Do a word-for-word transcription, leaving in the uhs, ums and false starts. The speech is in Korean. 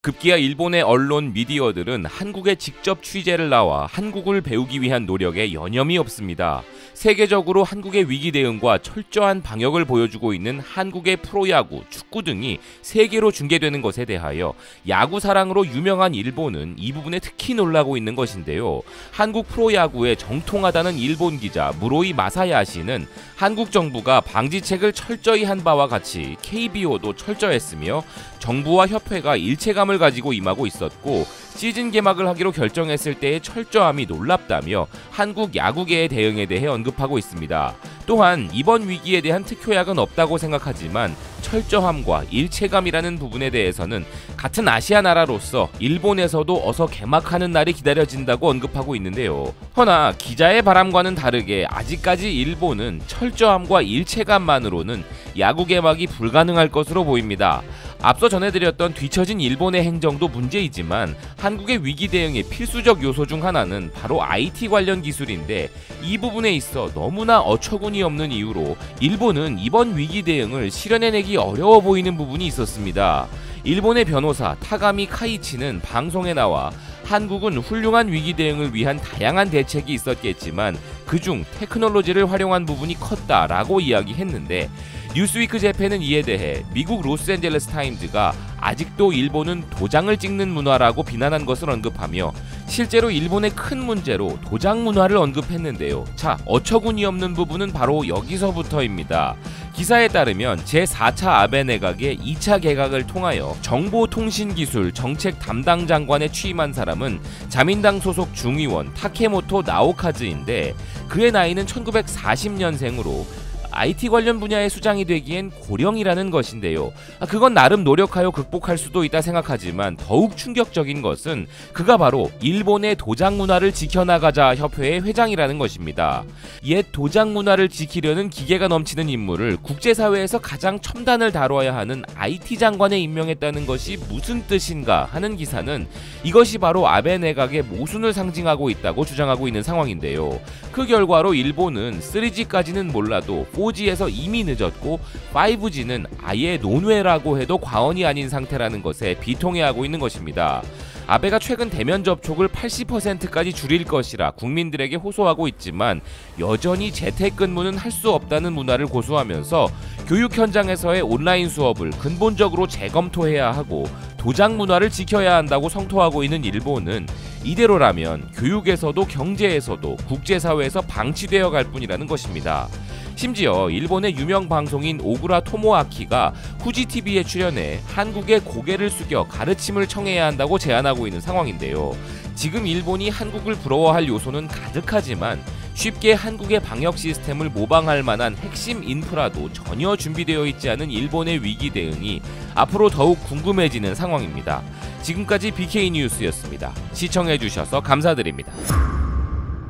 급기야 일본의 언론 미디어들은 한국에 직접 취재를 나와 한국을 배우기 위한 노력에 여념이 없습니다. 세계적으로 한국의 위기 대응과 철저한 방역을 보여주고 있는 한국의 프로야구, 축구 등이 세계로 중계되는 것에 대하여 야구 사랑으로 유명한 일본은 이 부분에 특히 놀라고 있는 것인데요. 한국 프로야구에 정통하다는 일본 기자 무로이 마사야시는 한국 정부가 방지책을 철저히 한 바와 같이 케이비오도 철저했으며 정부와 협회가 일체감을 가지고 임하고 있었고 시즌 개막을 하기로 결정했을 때의 철저함이 놀랍다며 한국 야구계의 대응에 대해 언급하고 있습니다. 또한 이번 위기에 대한 특효약은 없다고 생각하지만 철저함과 일체감이라는 부분에 대해서는 같은 아시아 나라로서 일본에서도 어서 개막하는 날이 기다려진다고 언급하고 있는데요. 허나 기자의 바람과는 다르게 아직까지 일본은 철저함과 일체감만으로는 야구 개막이 불가능할 것으로 보입니다. 앞서 전해드렸던 뒤처진 일본의 행정도 문제이지만 한국의 위기 대응의 필수적 요소 중 하나는 바로 아이티 관련 기술인데 이 부분에 있어 너무나 어처구니 없는 이유로 일본은 이번 위기 대응을 실현해내기 어려워 보이는 부분이 있었습니다. 일본의 변호사 타가미 카이치는 방송에 나와 한국은 훌륭한 위기 대응을 위한 다양한 대책이 있었겠지만 그중 테크놀로지를 활용한 부분이 컸다라고 이야기했는데 뉴스위크 재팬은 이에 대해 미국 로스앤젤레스 타임즈가 아직도 일본은 도장을 찍는 문화라고 비난한 것을 언급하며 실제로 일본의 큰 문제로 도장 문화를 언급했는데요. 자, 어처구니 없는 부분은 바로 여기서부터입니다. 기사에 따르면 제사 차 아베 내각의 이 차 개각을 통하여 정보통신기술 정책 담당 장관에 취임한 사람은 자민당 소속 중의원 타케모토 나오카즈인데 그의 나이는 천구백사십 년생으로 아이티 관련 분야의 수장이 되기엔 고령이라는 것인데요. 그건 나름 노력하여 극복할 수도 있다 생각하지만 더욱 충격적인 것은 그가 바로 일본의 도장 문화를 지켜나가자 협회의 회장이라는 것입니다. 옛 도장 문화를 지키려는 기계가 넘치는 인물을 국제사회에서 가장 첨단을 다뤄야 하는 아이티 장관에 임명했다는 것이 무슨 뜻인가 하는 기사는 이것이 바로 아베 내각의 모순을 상징하고 있다고 주장하고 있는 상황인데요. 그 결과로 일본은 쓰리지까지는 몰라도 포지에서 이미 늦었고 파이브지는 아예 논외라고 해도 과언이 아닌 상태라는 것에 비통해하고 있는 것입니다. 아베가 최근 대면 접촉을 팔십 퍼센트까지 줄일 것이라 국민들에게 호소하고 있지만 여전히 재택근무는 할 수 없다는 문화를 고수하면서 교육 현장에서의 온라인 수업을 근본적으로 재검토해야 하고 도장 문화를 지켜야 한다고 성토하고 있는 일본은 이대로라면 교육에서도 경제에서도 국제사회에서 방치되어 갈 뿐이라는 것입니다. 심지어 일본의 유명 방송인 오구라 토모아키가 후지티비에 출연해 한국에 고개를 숙여 가르침을 청해야 한다고 제안하고 있는 상황인데요. 지금 일본이 한국을 부러워할 요소는 가득하지만 쉽게 한국의 방역 시스템을 모방할 만한 핵심 인프라도 전혀 준비되어 있지 않은 일본의 위기 대응이 앞으로 더욱 궁금해지는 상황입니다. 지금까지 비케이 뉴스였습니다. 시청해주셔서 감사드립니다.